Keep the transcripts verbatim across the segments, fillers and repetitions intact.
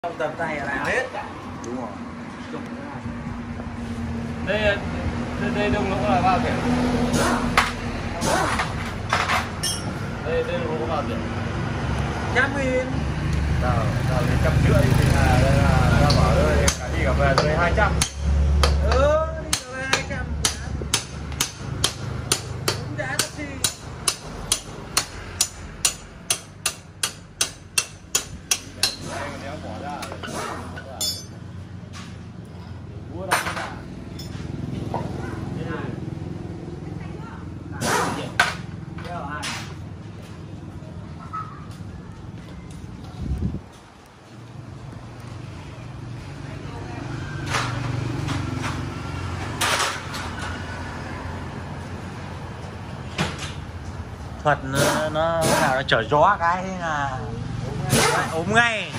Trong tầm tay là làm hết cả. Đúng rồi. Đây đây, đây đông lỗ là bao tiền? Đây đây lỗ bao tiền? Trăm nghìn. Nào, nào đến trăm rưỡi thì là đây là ra bảo đây cả đi cả về đây hai trăm. Ừ, đi cả về hai trăm. Cũng giá nó gì. Nếu bỏ ra mua đâu ra. Thuật nó, nó nào nó chở gió cái thế là ốm ngay.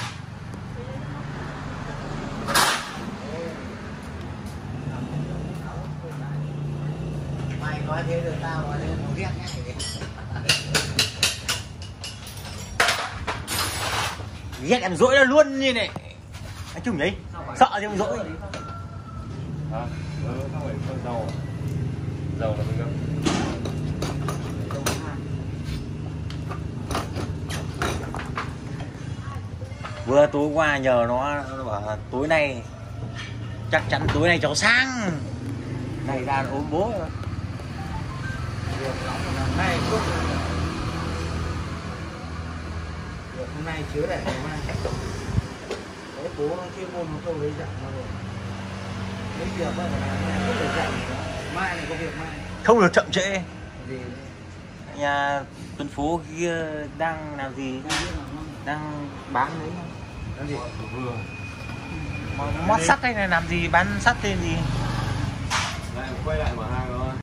Mày nói thế được tao nói thế nó ghét ngay. Ghét em dỗi nó luôn như này. Anh chung đấy. Sợ chứ không dỗi. Hả? Ừ, không phải con dầu. Dầu là mình gấp. Vừa tối qua nhờ nó, nó bảo là tối nay chắc chắn tối nay cháu sang. Này ra ốm bố rồi. Hôm nay cũng được, hôm nay chứa để ngày mai. Đấy, bố nó chuyên môn một câu đấy dặn nó rồi. Mấy việc đó là không được dặn nữa. Mai này có việc mai. Không được chậm trễ. Gì Nhà Tuấn Phú kia đang làm gì? Đang bán đấy. làm gì? Vừa. Mót sắt hay là làm gì? Bán sắt tên gì?